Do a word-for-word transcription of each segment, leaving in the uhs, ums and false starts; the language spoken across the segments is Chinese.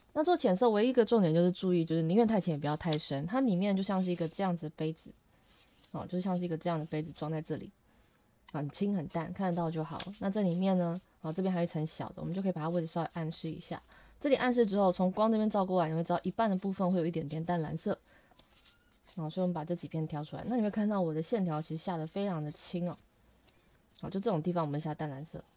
那做浅色唯一一个重点就是注意，就是宁愿太浅也不要太深，它里面就像是一个这样子的杯子，哦，就像是一个这样的杯子装在这里，很轻很淡，看得到就好。那这里面呢，哦，这边还有一层小的，我们就可以把它位置稍微暗示一下。这里暗示之后，从光这边照过来，你会知道一半的部分会有一点点淡蓝色。哦，所以我们把这几片挑出来，那你会看到我的线条其实下的非常的轻哦。好，就这种地方我们下淡蓝色。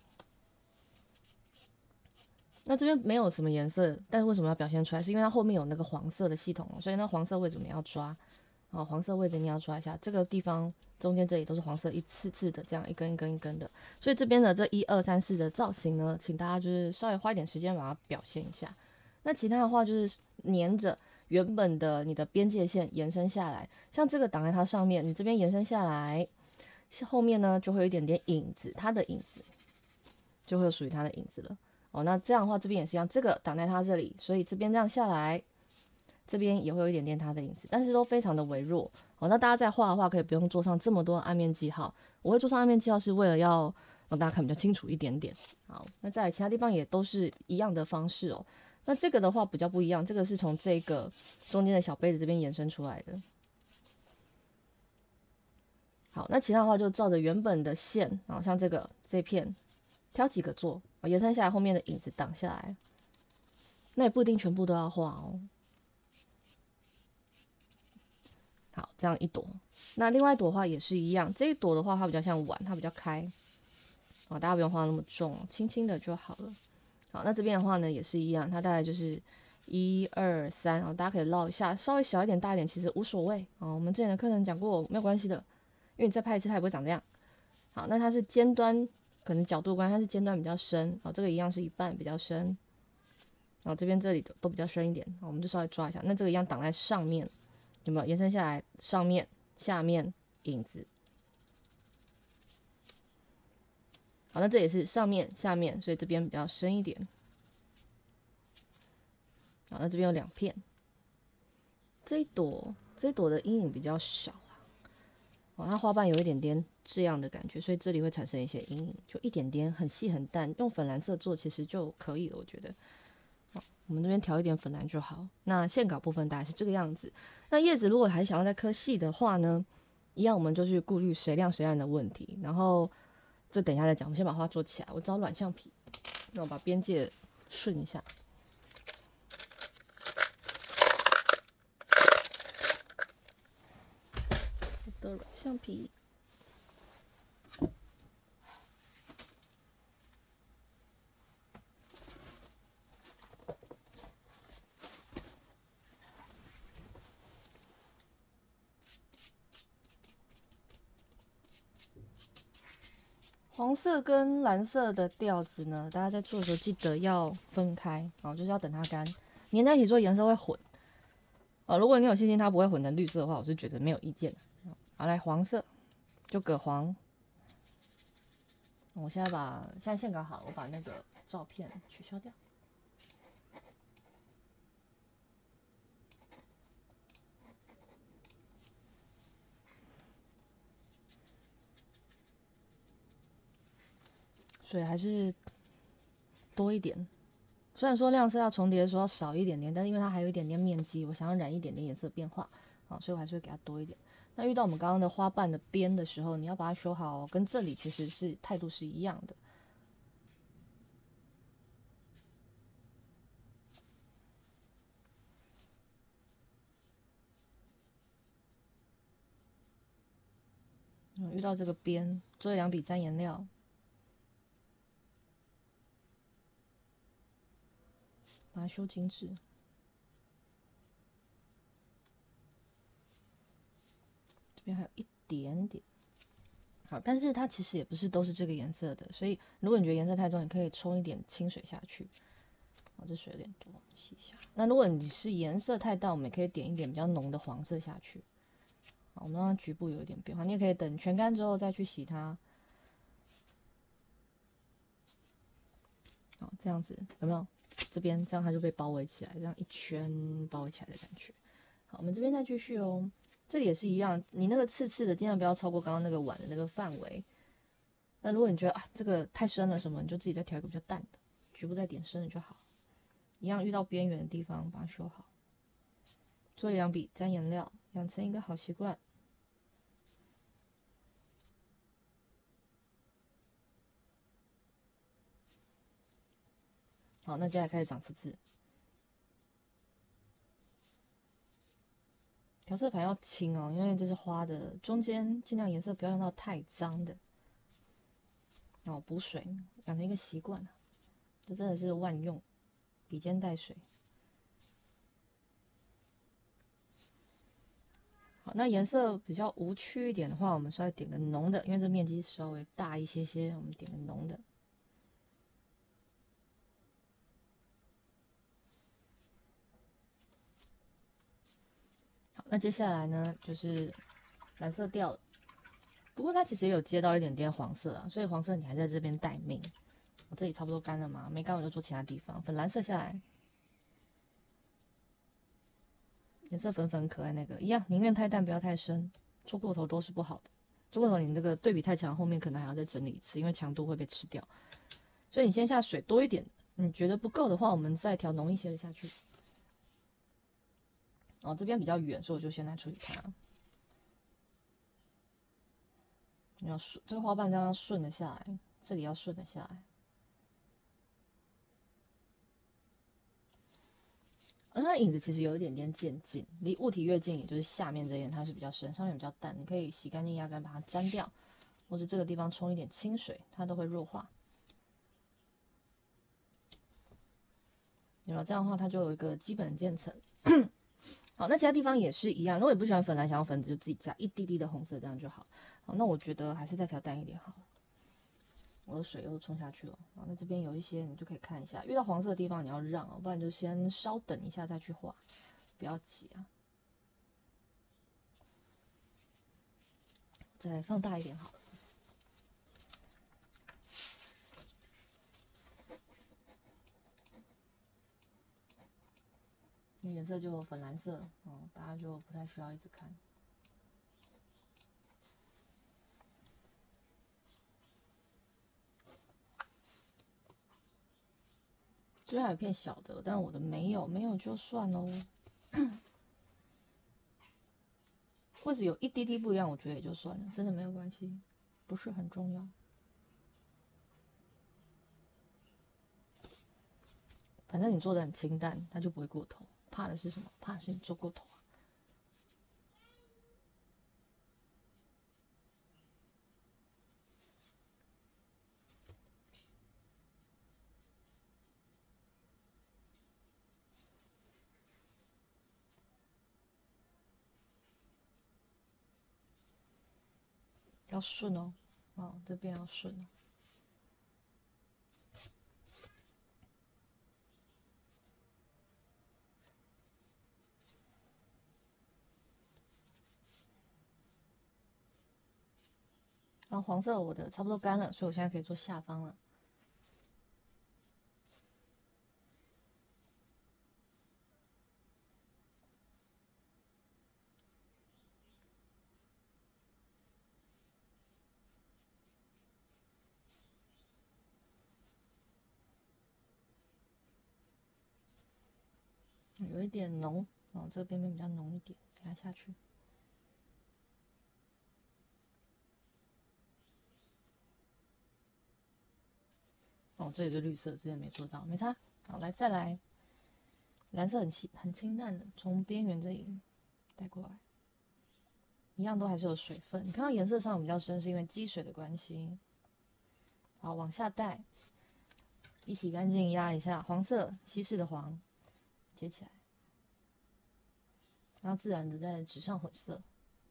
那这边没有什么颜色，但是为什么要表现出来？是因为它后面有那个黄色的系统，所以那黄色位置我们要抓。啊，黄色位置你要抓一下，这个地方中间这里都是黄色，一次次的这样一根一根一根的。所以这边的这一二三四的造型呢，请大家就是稍微花一点时间把它表现一下。那其他的话就是沿着原本的你的边界线延伸下来，像这个挡在它上面，你这边延伸下来，后面呢就会有一点点影子，它的影子就会有属于它的影子了。哦，那这样的话这边也是一样，这个挡在它这里，所以这边这样下来。这边也会有一点点它的影子，但是都非常的微弱。好，那大家在画的话，可以不用做上这么多暗面记号。我会做上暗面记号，是为了要让大家看比较清楚一点点。好，那在其他地方也都是一样的方式哦。那这个的话比较不一样，这个是从这个中间的小杯子这边延伸出来的。好，那其他的话就照着原本的线，然后像这个这片，挑几个做，延伸下来后面的影子挡下来。那也不一定全部都要画哦。好，这样一朵，那另外一朵的话也是一样，这一朵的话它比较像碗，它比较开，好，大家不用画那么重，轻轻的就好了。好，那这边的话呢也是一样，它大概就是一二三，然后大家可以绕一下，稍微小一点、大一点其实无所谓哦。我们之前的课程讲过，没有关系的，因为你再拍一次它也不会长这样。好，那它是尖端，可能角度关系，它是尖端比较深，好，这个一样是一半比较深，然后这边这里都比较深一点，好，我们就稍微抓一下，那这个一样挡在上面。有没有延伸下来？上面、下面影子。好，那这也是上面、下面，所以这边比较深一点。好，那这边有两片。这一朵，这一朵的阴影比较少啊。哦，它花瓣有一点点这样的感觉，所以这里会产生一些阴影，就一点点，很细很淡，用粉蓝色做其实就可以了，我觉得。好，我们这边调一点粉蓝就好。那线稿部分大概是这个样子。那叶子如果还想要再刻细的话呢，一样我们就去顾虑谁亮谁暗的问题。然后这等一下再讲，我们先把画做起来。我找软橡皮，那我把边界顺一下。我的软橡皮。黄色跟蓝色的调子呢，大家在做的时候记得要分开，哦，就是要等它干，粘在一起做颜色会混。哦，如果你有信心它不会混成绿色的话，我是觉得没有意见。好，来黄色就葛黄。我现在把现在线稿好，我把那个照片取消掉。水还是多一点，虽然说亮色要重叠的时候要少一点点，但是因为它还有一点点面积，我想要染一点点颜色变化，啊，所以我还是会给它多一点。那遇到我们刚刚的花瓣的边的时候，你要把它修好哦，跟这里其实是态度是一样的。嗯，遇到这个边，做两笔沾颜料。把它修精致。这边还有一点点。好，但是它其实也不是都是这个颜色的，所以如果你觉得颜色太重，你可以冲一点清水下去。好，这水有点多，洗一下。那如果你是颜色太淡，我们也可以点一点比较浓的黄色下去。好，我们让它局部有一点变化，你也可以等全干之后再去洗它。好，这样子有没有？这边这样它就被包围起来，这样一圈包围起来的感觉。好，我们这边再继续哦。这里也是一样，你那个刺刺的尽量不要超过刚刚那个碗的那个范围。那如果你觉得啊这个太深了什么，你就自己再调一个比较淡的，局部再点深的就好。 一样遇到边缘的地方把它修好。做一两笔沾颜料，养成一个好习惯。好，那接下来开始长刺字。调色盘要轻哦，因为这是花的，中间尽量颜色不要用到太脏的。哦，补水，养成一个习惯，这真的是万用，笔尖带水。好，那颜色比较无趣一点的话，我们稍微点个浓的，因为这面积稍微大一些些，我们点个浓的。好，那接下来呢，就是蓝色调了。不过它其实也有接到一点点黄色啊，所以黄色你还在这边待命。我这里差不多干了嘛，没干我就做其他地方。粉蓝色下来，颜色粉粉可爱那个一样，宁愿太淡不要太深，做过头都是不好的。做过头你这个对比太强，后面可能还要再整理一次，因为强度会被吃掉。所以你先下水多一点，你觉得不够的话，我们再调浓一些的下去。哦，这边比较远，所以我就先来处理它。你要顺这个花瓣这样要顺的下来，这里要顺的下来。而它影子其实有一点点渐近，离物体越近，也就是下面这边它是比较深，上面比较淡。你可以洗干净压干把它沾掉，或是这个地方冲一点清水，它都会弱化。有了这样的话，它就有一个基本的渐层。好，那其他地方也是一样。如果你不喜欢粉蓝，想要粉紫，就自己加一滴滴的红色，这样就好。好，那我觉得还是再调淡一点好了。我的水又冲下去了。好，那这边有一些你就可以看一下，遇到黄色的地方你要让哦，不然就先稍等一下再去画，不要急啊。再放大一点好了。因为颜色就粉蓝色，哦，大家就不太需要一直看。这边还有片小的，但我的没有，没有就算喽。位置有一滴滴不一样，我觉得也就算了，真的没有关系，不是很重要。反正你做的很清淡，它就不会过头。怕的是什么？怕的是你做过头啊。要顺哦，哦，这边要顺哦。然后黄色我的差不多干了，所以我现在可以做下方了。有一点浓，哦，这个边边比较浓一点，给它下去。哦，这里是绿色，之前没做到，没差。好，来再来，蓝色很清很清淡的，从边缘这里带过来，一样都还是有水分。你看到颜色上比较深，是因为积水的关系。好，往下带，笔洗干净，压一下，黄色稀释的黄，接起来，然后自然的在纸上混色。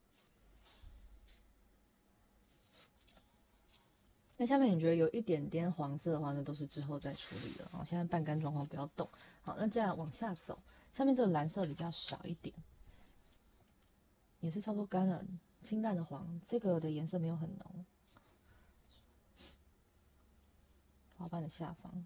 那下面你觉得有一点点黄色的话，那都是之后再处理的。好，现在半干状况不要动。好，那这样往下走，下面这个蓝色比较少一点，也是差不多干了，清淡的黄，这个的颜色没有很浓。花瓣的下方，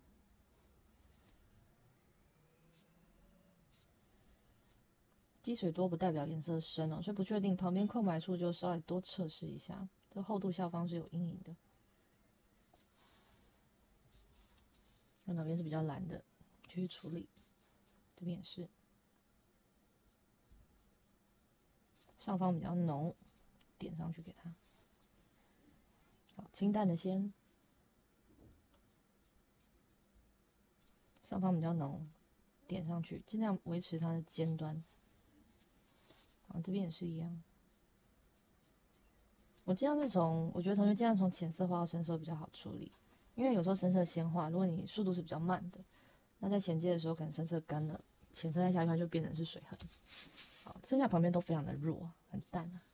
积水多不代表颜色深哦，所以不确定旁边空白处就稍微多测试一下，这厚度下方是有阴影的。那哪边是比较蓝的，继续处理。 这边也是，上方比较浓，点上去给它。好，清淡的先，上方比较浓，点上去，尽量维持它的尖端。好，这边也是一样。我尽量是从，我觉得同学尽量从浅色画到深色比较好处理，因为有时候深色先画，如果你速度是比较慢的，那在衔接的时候可能深色干了，浅色再下去它就变成是水痕。好，剩下旁边都非常的弱，很淡啊。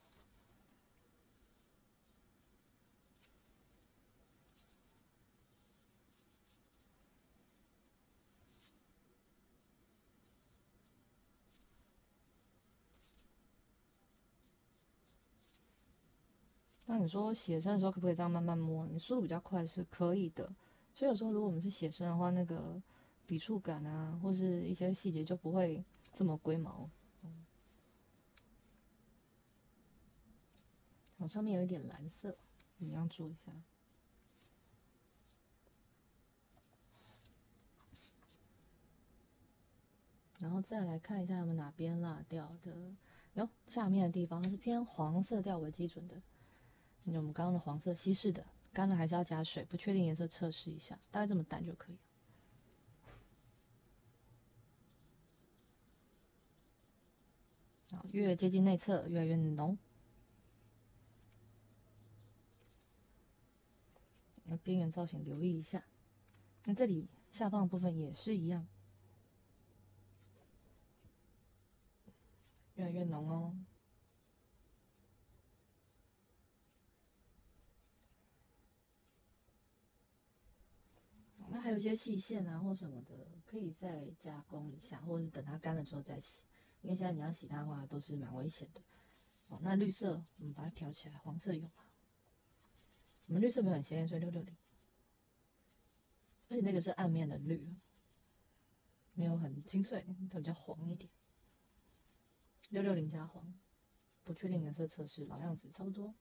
那你说写生的时候可不可以这样慢慢摸？你速度比较快是可以的。所以有时候如果我们是写生的话，那个笔触感啊，或是一些细节就不会这么龟毛。嗯，好，上面有一点蓝色，一样做一下。然后再来看一下有没有哪边落掉的。哟，下面的地方它是偏黄色调为基准的。那我们刚刚的黄色稀释的，干了还是要加水，不确定颜色测试一下，大概这么淡就可以了。好，越接近内侧越来越浓。那边缘造型留意一下。那这里下方的部分也是一样，越来越浓哦。那还有一些细线啊或什么的，可以再加工一下，或者是等它干了之后再洗。因为现在你要洗它的话，都是蛮危险的。哦，那绿色我们把它调起来，黄色有吗？我们绿色没有很鲜艳，所以六六零。而且那个是暗面的绿，没有很精粹，它比较黄一点。六六零加黄，不确定颜色测试，老样子差不多。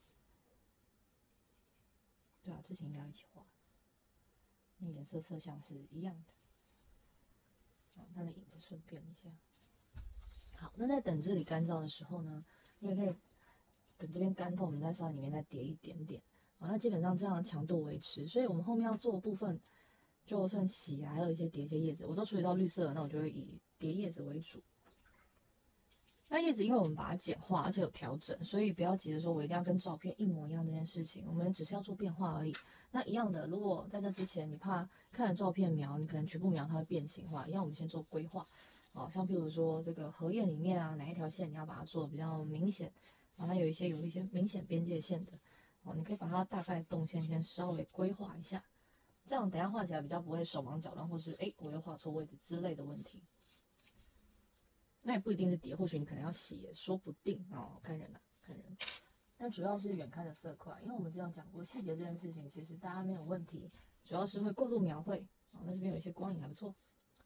对啊，之前应该一起画，那颜色色相是一样的。好，它的影子顺便一下。好，那在等这里干燥的时候呢，你也可以等这边干透，我们在稍微里面再叠一点点。好，那基本上这样的强度维持，所以我们后面要做的部分，就算洗啊，还有一些叠一些叶子，我都处理到绿色了，那我就会以叠叶子为主。那叶子因为我们把它简化，而且有调整，所以不要急着说我一定要跟照片一模一样这件事情，我们只是要做变化而已。那一样的，如果在这之前你怕看了照片描，你可能局部描它会变形化，一样我们先做规划。哦，像譬如说这个荷叶里面啊，哪一条线你要把它做的比较明显，啊，它有一些有一些明显边界线的，哦，你可以把它大概动线先稍微规划一下，这样等下画起来比较不会手忙脚乱，或是哎我又画错位置之类的问题。那也不一定是叠，或许你可能要洗，也说不定哦，看人啊，看人。但主要是远看的色块，因为我们之前讲过细节这件事情，其实大家没有问题，主要是会过度描绘。哦，那这边有一些光影还不错。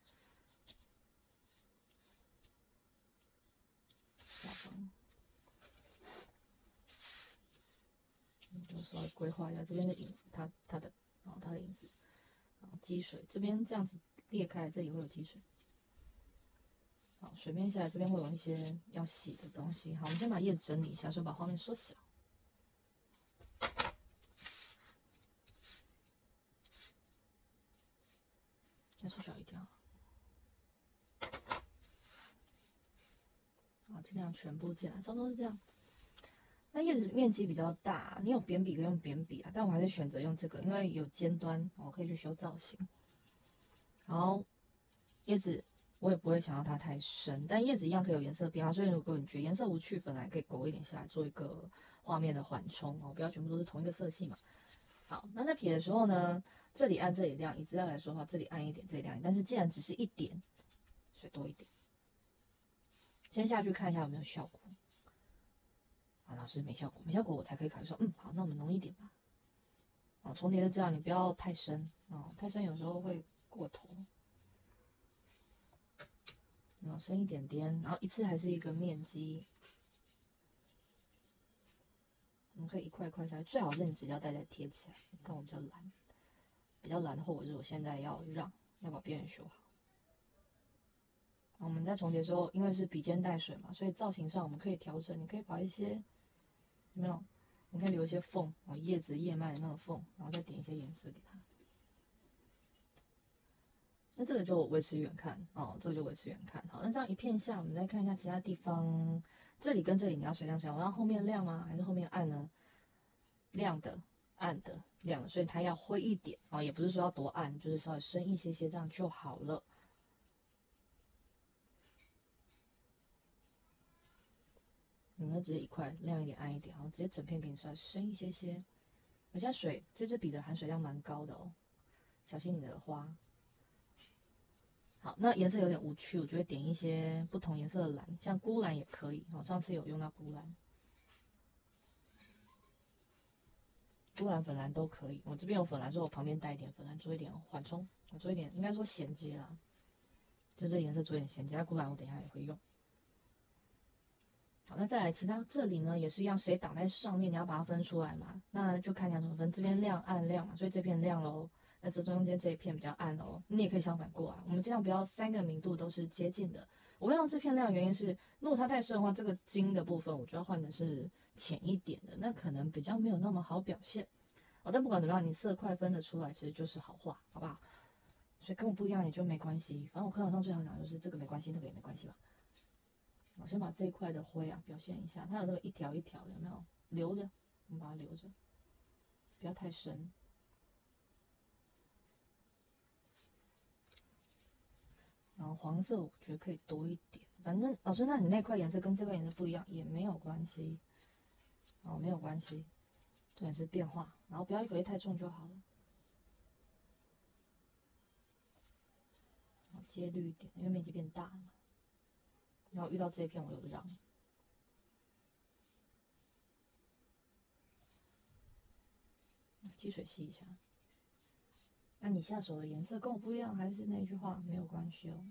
下方，就稍微规划一下这边的影子，它它的，然后它的影子，然后积水这边这样子裂开，这里会有积水。好，水面下来这边会有一些要洗的东西。好，我们先把叶子整理一下，所以把画面缩小。再缩小一点。好，尽量全部进来，差不多是这样。那叶子面积比较大，你有扁笔可以用扁笔啊，但我还是选择用这个，因为有尖端，我可以去修造型。好，叶子我也不会想要它太深，但叶子一样可以有颜色变化，所以如果你觉得颜色无趣，粉还可以勾一点下来，做一个画面的缓冲哦，不要全部都是同一个色系嘛。好，那在撇的时候呢，这里暗这里亮，以资料来说的话，这里暗一点，这里亮一点，但是既然只是一点，水多一点。先下去看一下有没有效果。啊，老师没效果，没效果我才可以考虑说，嗯，好，那我们浓一点吧。哦，重叠是这样，你不要太深哦，太深有时候会过头。然后深一点点，然后一次还是一个面积。我们可以一块一块下来，最好是你纸胶带再贴起来。看我比较蓝，比较蓝的后果就是我现在要让要把边缘修好。 我们在重叠的时候，因为是笔尖带水嘛，所以造型上我们可以调整。你可以把一些有没有？你可以留一些缝哦，叶子叶脉的那个缝，然后再点一些颜色给它。那这个就维持远看哦，这个就维持远看。好，那这样一片下，我们再看一下其他地方。这里跟这里你要谁亮谁亮？我让后面亮吗？还是后面暗呢？亮的、暗的、亮的，所以它要灰一点啊、哦，也不是说要多暗，就是稍微深一些些，这样就好了。你们直接一块亮一点、暗一点，然后直接整片给你稍微深一些些。我现在水这支笔的含水量蛮高的哦，小心你的花。好，那颜色有点无趣，我就会点一些不同颜色的蓝，像钴蓝也可以。哦，上次有用到钴蓝。钴蓝、粉蓝都可以。我这边有粉蓝，所以我旁边带一点粉蓝，做一点缓冲，我做一点应该说衔接啦，就这颜色做一点衔接。钴蓝我等一下也会用。好，那再来其他这里呢也是一样，谁挡在上面，你要把它分出来嘛。那就看你要怎么分，这边亮暗亮嘛，所以这片亮喽。那这中间这一片比较暗哦，你也可以相反过来。我们尽量不要三个明度都是接近的。我会让这片亮的原因是，如果它太深的话，这个金的部分我就要换的是浅一点的，那可能比较没有那么好表现。哦，但不管怎么样，你色块分得出来，其实就是好画，好不好？所以跟我不一样也就没关系。反正我课堂上最常讲就是这个没关系，那个也没关系嘛。我先把这一块的灰啊表现一下，它有那个一条一条的，有没有？留着，我们把它留着，不要太深。然后黄色我觉得可以多一点，反正老师，那你那块颜色跟这块颜色不一样也没有关系，哦，没有关系，重点是变化，然后不要一口气太重就好了。接绿一点，因为面积变大了嘛。然后遇到这一片我有让，积水吸一下。那你下手的颜色跟我不一样，还是那句话，没有关系哦。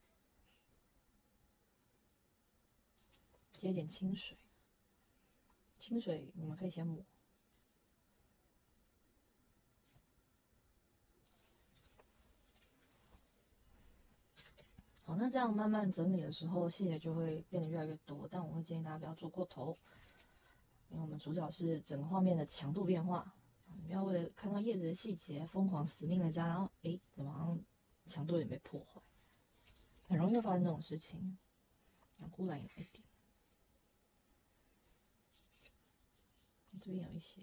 接一点清水，清水你们可以先抹。好，那这样慢慢整理的时候，细节就会变得越来越多。但我会建议大家不要做过头，因为我们主角是整个画面的强度变化，你不要为了看到叶子的细节疯狂死命的加，然后诶，怎么好像强度也被破坏，很容易会发生这种事情。钴蓝也来一点，这边有一些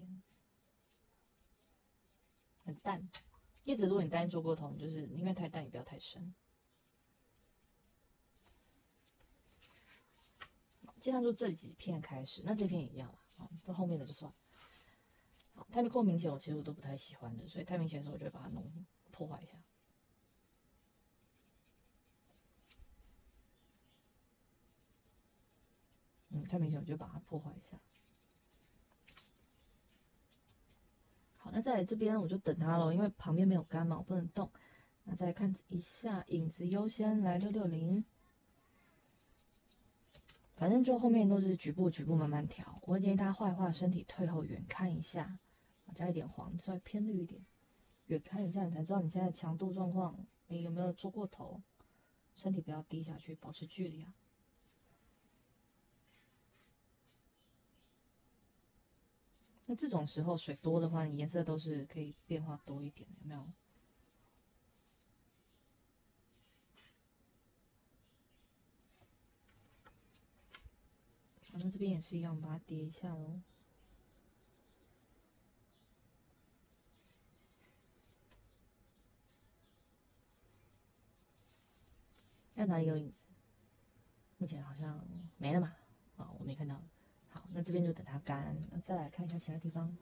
很淡，叶子如果你担心做过头，你就是因为太淡也不要太深。尽量就这几片开始，那这片也一样啦，啊，这后面的就算。好，太过明显，我其实我都不太喜欢的，所以太明显的时候，我就会把它弄破坏一下。嗯，太明显，我就把它破坏一下。好，那再来这边我就等它咯，因为旁边没有干嘛，我不能动。那再来看一下影子优先来六六零。反正就后面都是局部局部慢慢调，我会建议大家画一画身体退后远看一下，加一点黄，稍微偏绿一点，远看一下你才知道你现在强度状况，你有没有做过头，身体不要低下去，保持距离啊。那这种时候水多的话，你颜色都是可以变化多一点，有没有？好，那这边也是一样，把它叠一下喽。要哪里有影子？目前好像没了嘛，啊，我没看到。好，那这边就等它干，那再来看一下其他地方。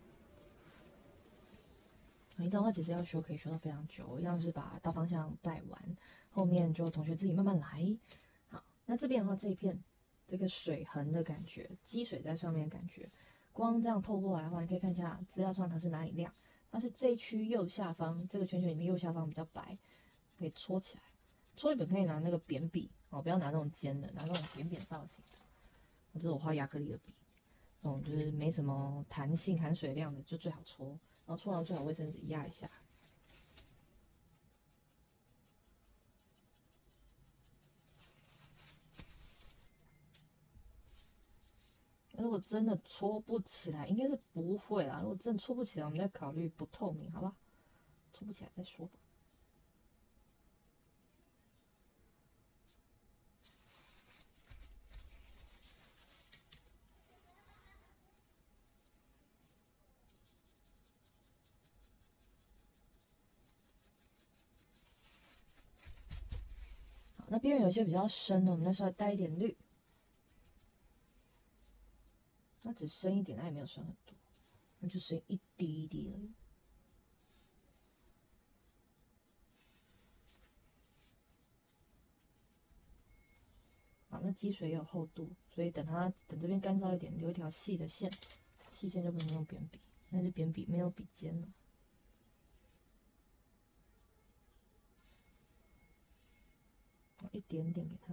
一张画其实要修可以修到非常久，一样是把大方向带完，后面就同学自己慢慢来。好，那这边的话，这一片这个水痕的感觉，积水在上面的感觉，光这样透过来的话，你可以看一下资料上它是哪里亮，它是这一区右下方这个圈圈里面右下方比较白，可以搓起来。搓一本可以拿那个扁笔哦，不要拿那种尖的，拿那种扁扁造型的。这是我画亚克力的笔，这种就是没什么弹性、含水量的，就最好搓。然后搓完最好卫生纸压一下。 如果真的搓不起来，应该是不会啦。如果真的搓不起来，我们再考虑不透明，好吧？搓不起来再说吧。好，那边缘有些比较深的，我们再稍微带一点绿。那只深一点，那也没有深很多，那就深一滴一滴而已。好，那积水也有厚度，所以等它等这边干燥一点，留一条细的线，细线就不能用扁笔，那是扁笔没有笔尖了。一点点给它。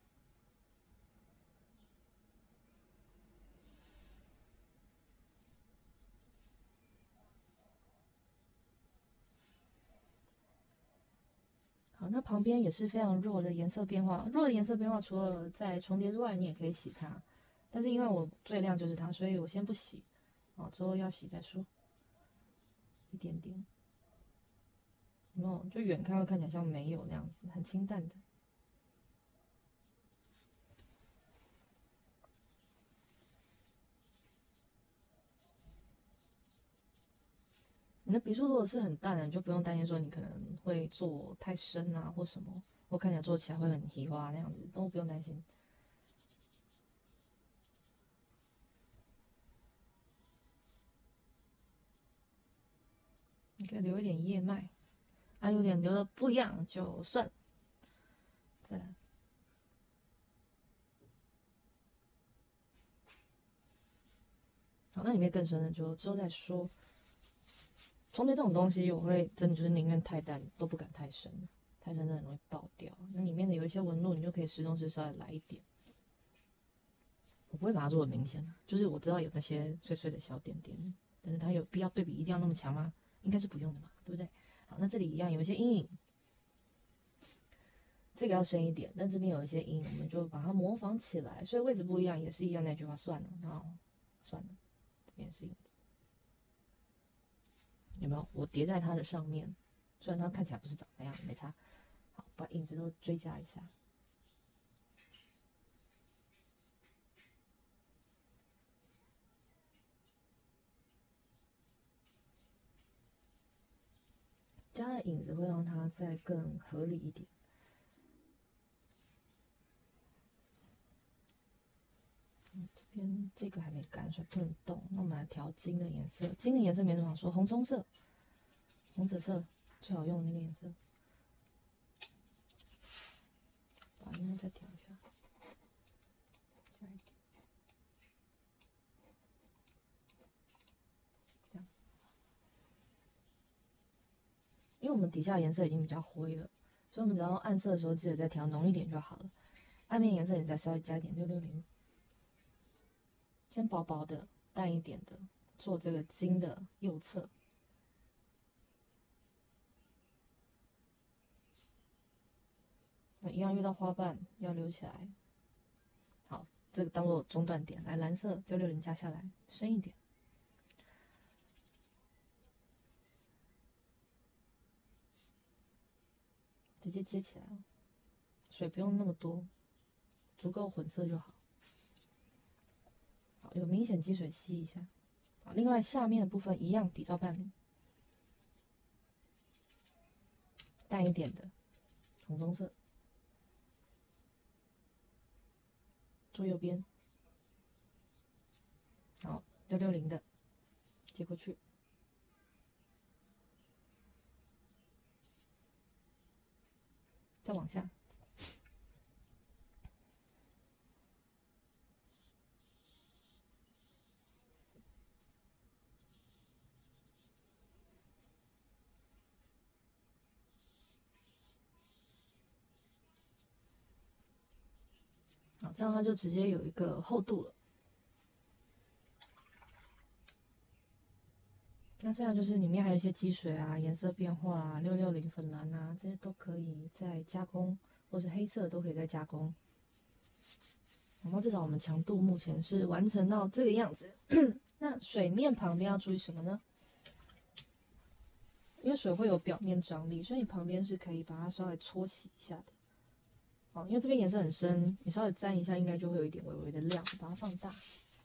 好，那旁边也是非常弱的颜色变化。弱的颜色变化，除了在重叠之外，你也可以洗它。但是因为我最亮就是它，所以我先不洗。哦，之后要洗再说。一点点，有没有？就远看会看起来像没有那样子，很清淡的。你的笔触如果是很淡的，你就不用担心说你可能会做太深啊或什么，或看起来做起来会很稀花那样子，都不用担心。你可以留一点叶脉，啊，有点留的不一样就算了。再来，好，那里面更深的就之后再说。重叠这种东西，我会真的就是宁愿太淡，都不敢太深，太深真的很容易爆掉。那里面的有一些纹路，你就可以时中时稍微来一点。我不会把它做的明显，就是我知道有那些碎碎的小点点，但是它有必要对比一定要那么强吗？应该是不用的嘛，对不对？好，那这里一样有一些阴影，这个要深一点，但这边有一些阴影，我们就把它模仿起来，所以位置不一样，也是一样那句话，算了，然后算了，这边是影子。有没有？我叠在它的上面，虽然它看起来不是长那样，没差。好，把影子都追加一下。加了影子会让它再更合理一点。嗯，这边这个还没干，所以不能动。那我们来调金的颜色，金的颜色没什么好说，红棕色、红紫色最好用的那个颜色。把荧幕再调一下，加一点，这样。因为我们底下颜色已经比较灰了，所以我们只要暗色的时候记得再调浓一点就好了。暗面颜色你再稍微加一点六六零，先薄薄的、淡一点的，做这个金的右侧。那一样遇到花瓣要留起来。好，这个当做中断点，来蓝色六六零加下来，深一点。直接接起来哦，水不用那么多，足够混色就好。好，有明显积水吸一下。好，另外下面的部分一样比照办理，淡一点的红棕色，做右边。好，六六零的接过去。再往下，好，这样它就直接有一个厚度了。那这样就是里面还有一些积水啊、颜色变化啊、六六零粉蓝啊，这些都可以再加工，或是黑色都可以再加工。 然后至少我们强度目前是完成到这个样子。那水面旁边要注意什么呢？因为水会有表面张力，所以你旁边是可以把它稍微搓洗一下的。哦，因为这边颜色很深，你稍微沾一下，应该就会有一点微微的亮，把它放大。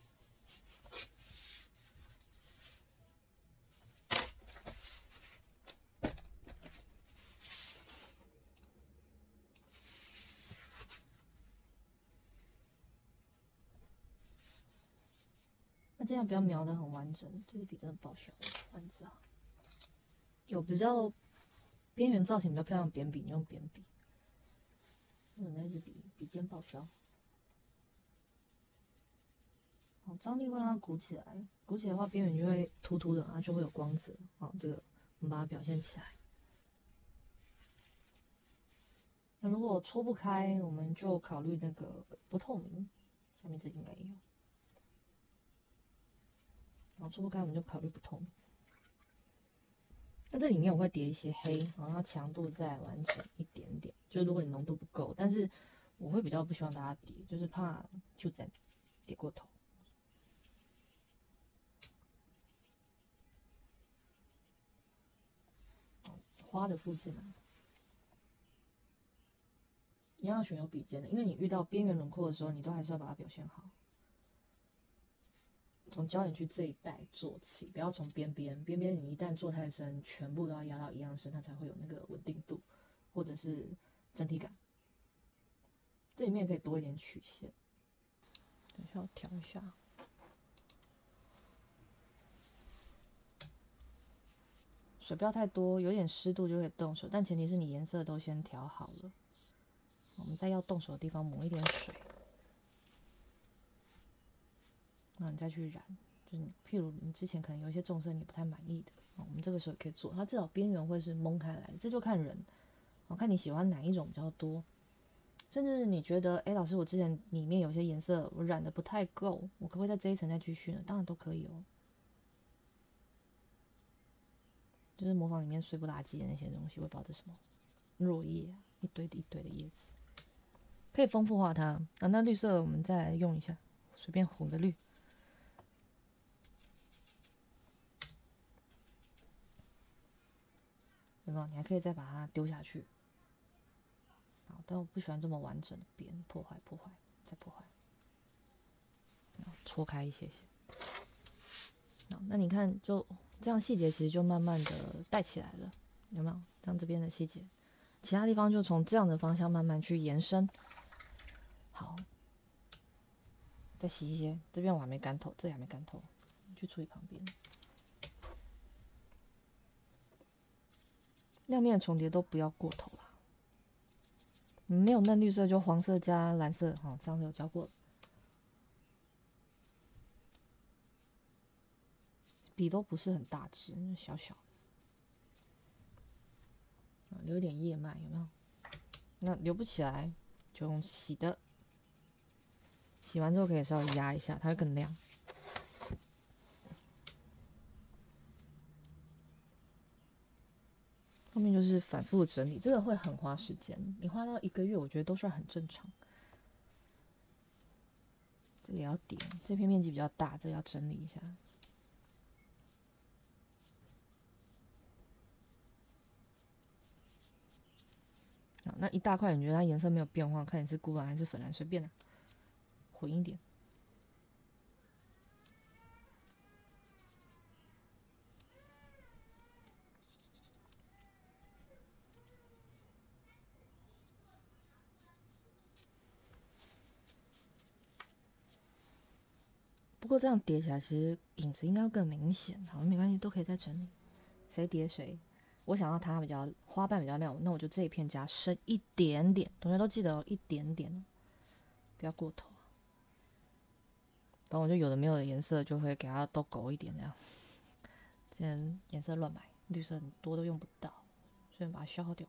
那这样不要描得很完整，这支笔真的报销，丸子啊。有比较边缘造型比较漂亮的扁笔，你用扁笔。我那支笔笔尖报销。好，张力会让它鼓起来，鼓起来的话边缘就会凸凸的，它就会有光泽。好，这个我们把它表现起来。那如果戳不开，我们就考虑那个不透明，下面这应该也有。然后戳不开，我们就考虑不透明。那这里面我会叠一些黑，然后强度再完成一点点。就如果你浓度不够，但是我会比较不希望大家叠，就是怕就在叠过头。花的附近啊，一样要选有笔尖的，因为你遇到边缘轮廓的时候，你都还是要把它表现好。从焦点区这一带做起，不要从边边，边边你一旦做太深，全部都要压到一样深，它才会有那个稳定度，或者是整体感。这里面可以多一点曲线，等一下我调一下。水不要太多，有点湿度就可以动手，但前提是你颜色都先调好了。我们在要动手的地方抹一点水。那你再去染，就是你譬如你之前可能有一些重色你不太满意的，我们这个时候也可以做，它至少边缘会是蒙开来的，这就看人，我看你喜欢哪一种比较多，甚至你觉得，哎，老师，我之前里面有些颜色我染的不太够，我可不可以在这一层再继续呢？当然都可以哦，就是模仿里面碎不拉几的那些东西，我也不知道这是什么，落叶啊，一堆的一堆的叶子，可以丰富化它。啊，那绿色我们再来用一下，随便红的绿。有没有？你还可以再把它丢下去。好，但我不喜欢这么完整的边，破坏破坏再破坏，戳开一些些。好，那你看就这样细节其实就慢慢的带起来了，有没有？像这边的细节，其他地方就从这样的方向慢慢去延伸。好，再洗一些，这边我还没干透，这里还没干透，去处理旁边。亮面的重叠都不要过头啦。没有嫩绿色就黄色加蓝色，好，上次有教过了。笔都不是很大只，小小的，留一点叶脉有没有？那留不起来就用洗的，洗完之后可以稍微压一下，它会更亮。后面就是反复整理，这个会很花时间，你花到一个月，我觉得都算很正常。这个也要点，这片面积比较大，这个要整理一下。好，那一大块，你觉得它颜色没有变化，看你是钴蓝还是粉蓝，随便啦，混一点。不过这样叠起来，其实影子应该更明显。好，没关系，都可以再整理。谁叠谁，我想要它比较花瓣比较亮，那我就这一片加深一点点。同学都记得哦，一点点，不要过头。不然我就有的没有的颜色就会给它都勾一点这样。之前颜色乱买，绿色很多都用不到，所以把它消耗掉。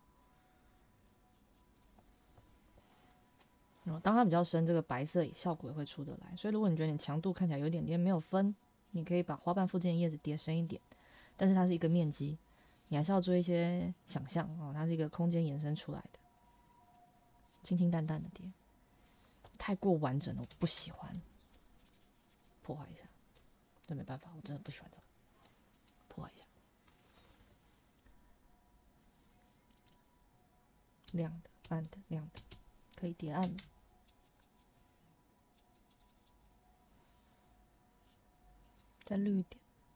当它比较深，这个白色效果也会出得来。所以如果你觉得你强度看起来有点点没有分，你可以把花瓣附近的叶子叠深一点，但是它是一个面积，你还是要做一些想象哦，它是一个空间延伸出来的，清清淡淡的叠。 太过完整了，我不喜欢。破坏一下，这没办法，我真的不喜欢这个。破坏一下，亮的、暗的、亮的，可以叠暗。再绿一点。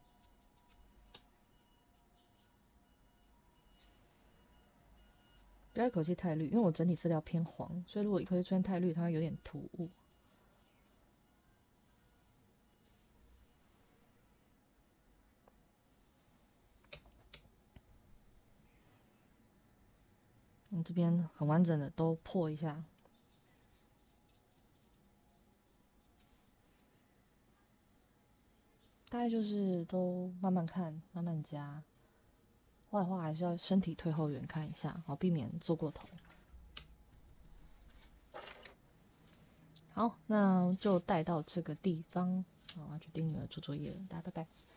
不要一口气太绿，因为我整体色调偏黄，所以如果一口气出现太绿，它会有点突兀。我这边很完整的都破一下，大概就是都慢慢看，慢慢加。画的话还是要身体退后远看一下，好避免做过头。好，那就带到这个地方，我要去盯女儿做作业了，大家拜拜。